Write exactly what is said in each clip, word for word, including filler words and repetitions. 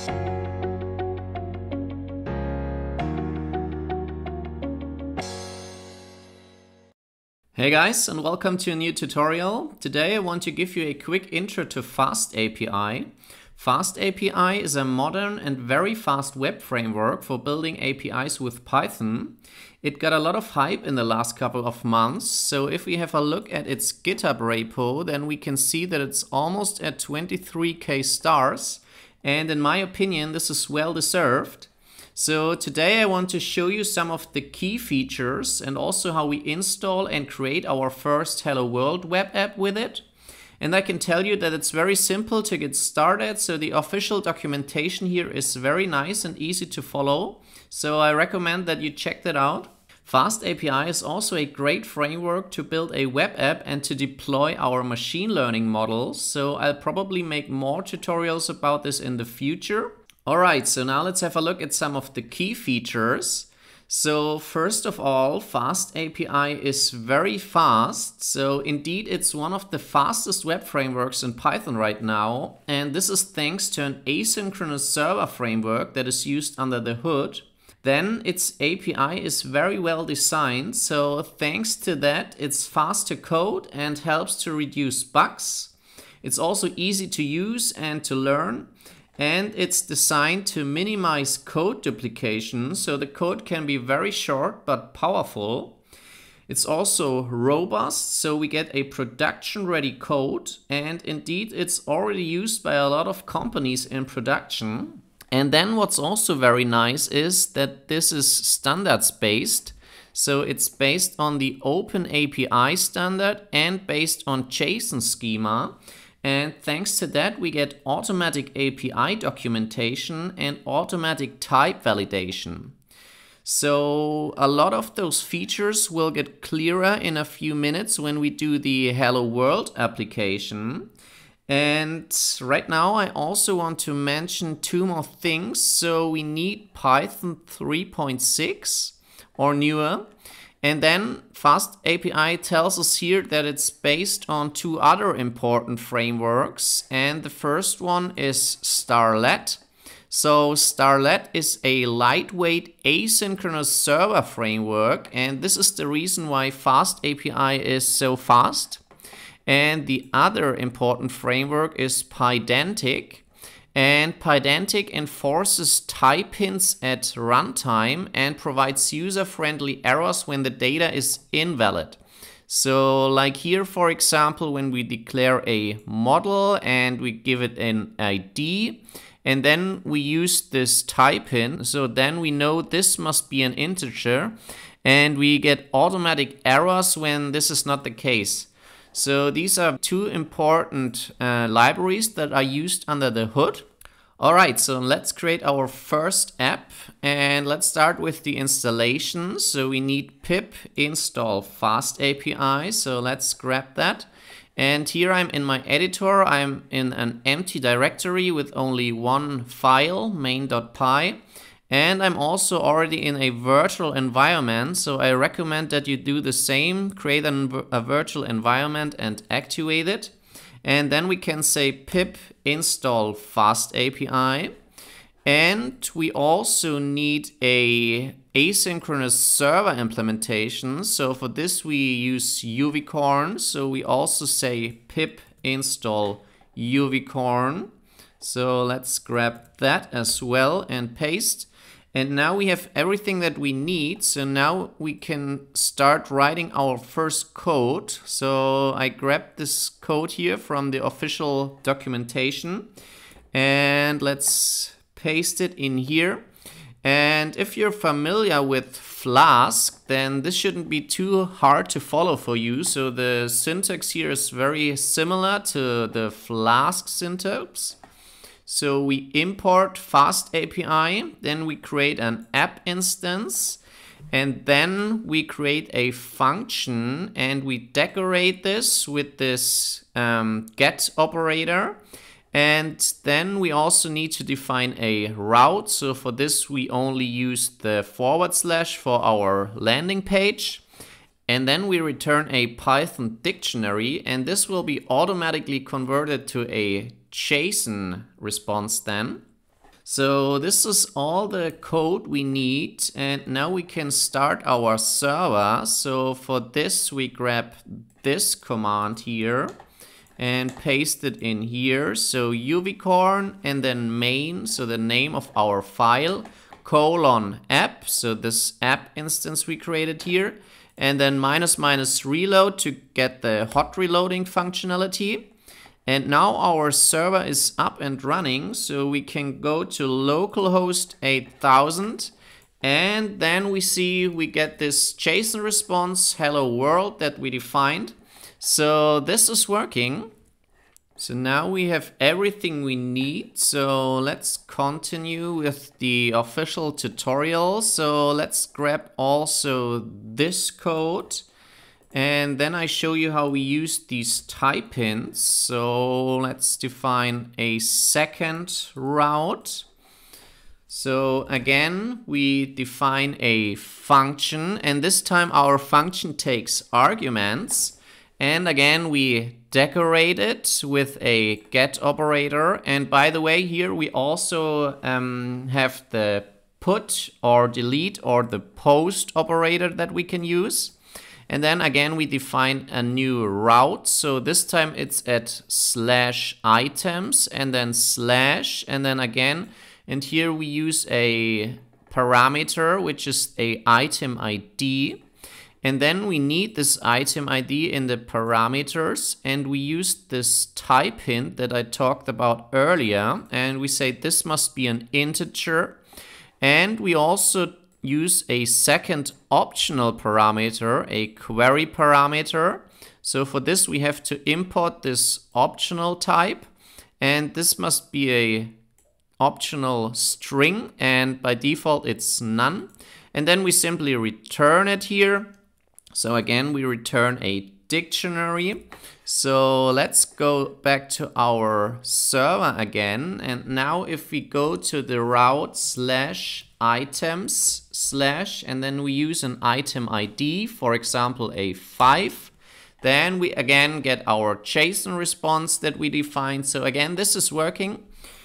Hey guys, and welcome to a new tutorial. Today I want to give you a quick intro to FastAPI. FastAPI is a modern and very fast web framework for building A P Is with Python. It got a lot of hype in the last couple of months, so if we have a look at its GitHub repo, then we can see that it's almost at twenty-three K stars, and in my opinion this is well deserved. So today I want to show you some of the key features and also how we install and create our first Hello World web app with it. And I can tell you that it's very simple to get started, so the official documentation here is very nice and easy to follow. So I recommend that you check that out. FastAPI is also a great framework to build a web app and to deploy our machine learning models. So I'll probably make more tutorials about this in the future. Alright, so now let's have a look at some of the key features. So first of all, FastAPI is very fast. So indeed, it's one of the fastest web frameworks in Python right now. And this is thanks to an asynchronous server framework that is used under the hood. Then its A P I is very well designed. So thanks to that, it's fast to code and helps to reduce bugs. It's also easy to use and to learn. And it's designed to minimize code duplication, so the code can be very short but powerful. It's also robust, so we get a production-ready code, and indeed it's already used by a lot of companies in production. And then what's also very nice is that this is standards-based, so it's based on the OpenAPI standard and based on JSON schema. And thanks to that, we get automatic A P I documentation and automatic type validation. So a lot of those features will get clearer in a few minutes when we do the Hello World application. And right now I also want to mention two more things. So we need Python three point six or newer. And then FastAPI tells us here that it's based on two other important frameworks. And the first one is Starlet. So Starlet is a lightweight asynchronous server framework. And this is the reason why FastAPI is so fast. And the other important framework is Pydantic. And Pydantic enforces type hints at runtime and provides user-friendly errors when the data is invalid. So like here, for example, when we declare a model and we give it an I D, and then we use this type hint, so then we know this must be an integer, and we get automatic errors when this is not the case. So these are two important uh, libraries that are used under the hood. Alright, so let's create our first app, and let's start with the installation. So we need pip install FastAPI, so let's grab that. And here I'm in my editor, I'm in an empty directory with only one file, main.py. And I'm also already in a virtual environment, so I recommend that you do the same, create an, a virtual environment and activate it. And then we can say pip install FastAPI. And we also need a asynchronous server implementation. So for this we use uvicorn. So we also say pip install uvicorn. So let's grab that as well and paste. And now we have everything that we need. So now we can start writing our first code. So I grabbed this code here from the official documentation. And let's paste it in here. And if you're familiar with Flask, then this shouldn't be too hard to follow for you. So the syntax here is very similar to the Flask syntax. So we import FastAPI, then we create an app instance, and then we create a function and we decorate this with this um, get operator. And then we also need to define a route. So for this, we only use the forward slash for our landing page. And then we return a Python dictionary, and this will be automatically converted to a JSON response then. So this is all the code we need, and now we can start our server. So for this we grab this command here and paste it in here. So uvicorn and then main, so the name of our file, colon app, so this app instance we created here, and then minus minus reload to get the hot reloading functionality. And now our server is up and running, so we can go to localhost eight thousand, and then we see we get this JSON response, hello world, that we defined. So this is working. So now we have everything we need. So let's continue with the official tutorial. So let's grab also this code. And then I show you how we use these type hints. So let's define a second route. So again, we define a function, and this time our function takes arguments. And again, we decorate it with a get operator. And by the way, here we also um, have the put or delete or the post operator that we can use. And then again, we define a new route. So this time it's at slash items and then slash and then again. And here we use a parameter, which is a item I D. And then we need this item I D in the parameters. And we use this type hint that I talked about earlier. And we say this must be an integer. And we also use a second optional parameter, a query parameter. So for this we have to import this optional type, and this must be a optional string, and by default it's none. And then we simply return it here. So again, we return a dictionary. So let's go back to our server again, and now if we go to the route slash items slash and then we use an item I D, for example a five, then we again get our JSON response that we defined. So again, this is working.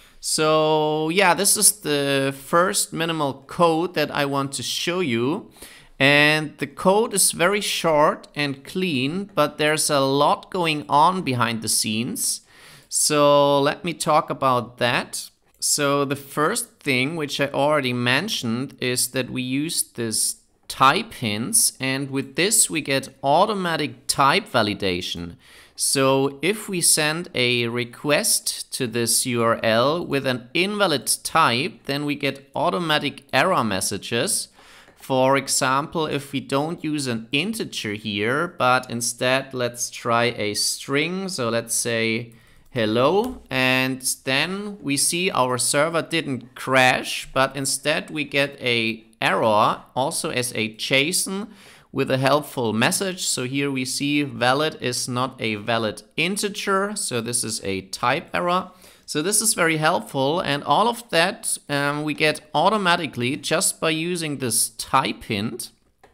So yeah, this is the first minimal code that I want to show you. And the code is very short and clean, but there's a lot going on behind the scenes. So let me talk about that. So the first thing, which I already mentioned, is that we use this type hints, and with this we get automatic type validation. So if we send a request to this U R L with an invalid type, then we get automatic error messages. For example, if we don't use an integer here, but instead let's try a string. So let's say hello, and then we see our server didn't crash, but instead we get a error also as a JSON with a helpful message. So here we see valid is not a valid integer. So this is a type error. So this is very helpful, and all of that um, we get automatically just by using this type hint.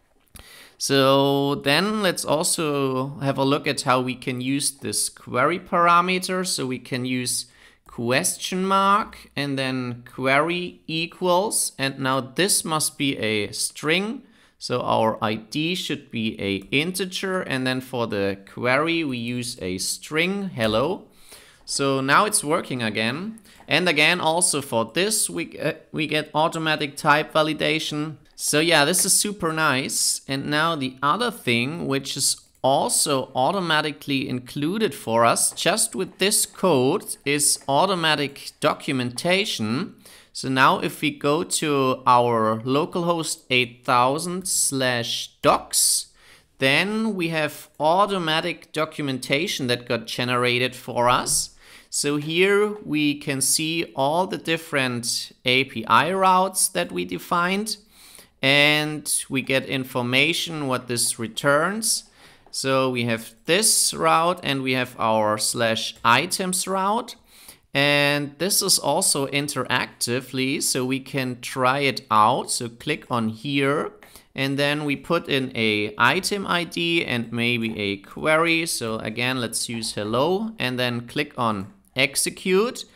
So then let's also have a look at how we can use this query parameter. So we can use question mark and then query equals, and now this must be a string. So our I D should be a integer, and then for the query we use a string hello. So now it's working again. And again, also for this, we, uh, we get automatic type validation. So yeah, this is super nice. And now the other thing, which is also automatically included for us, just with this code, is automatic documentation. So now if we go to our localhost eight thousand slash docs, then we have automatic documentation that got generated for us. So here we can see all the different A P I routes that we defined, and we get information what this returns. So we have this route and we have our slash items route, and this is also interactively, so we can try it out. So click on here, and then we put in a item I D and maybe a query. So again, let's use hello, and then click on execute,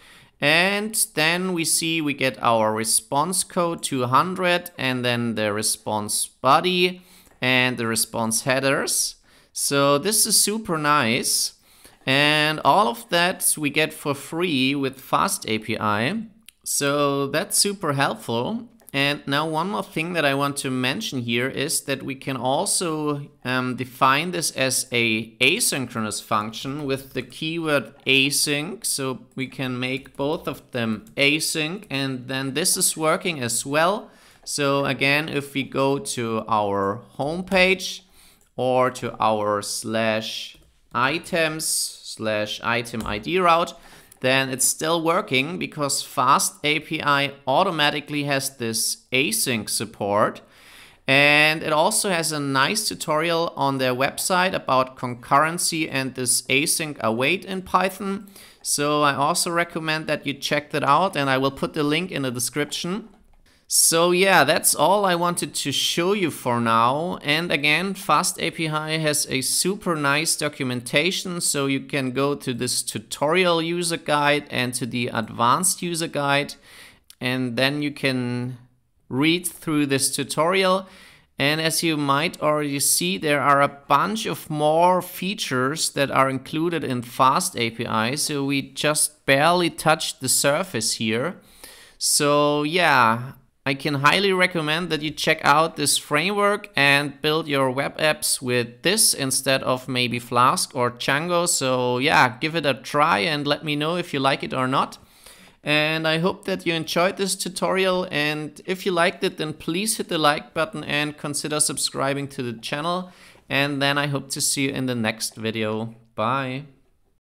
And then we see we get our response code two hundred and then the response body and the response headers. So this is super nice. And all of that we get for free with FastAPI. So that's super helpful. And now one more thing that I want to mention here is that we can also um, define this as a asynchronous function with the keyword async. So we can make both of them async, and then this is working as well. So again, if we go to our home page or to our slash items slash item I D route, then it's still working because FastAPI automatically has this async support. And it also has a nice tutorial on their website about concurrency and this async await in Python. So I also recommend that you check that out, and I will put the link in the description. So yeah, that's all I wanted to show you for now. And again, FastAPI has a super nice documentation, so you can go to this tutorial user guide and to the advanced user guide, and then you can read through this tutorial. And as you might already see, there are a bunch of more features that are included in FastAPI, so we just barely touched the surface here. So yeah, I can highly recommend that you check out this framework and build your web apps with this instead of maybe Flask or Django. So yeah, give it a try and let me know if you like it or not. And I hope that you enjoyed this tutorial, and if you liked it, then please hit the like button and consider subscribing to the channel. And then I hope to see you in the next video. Bye.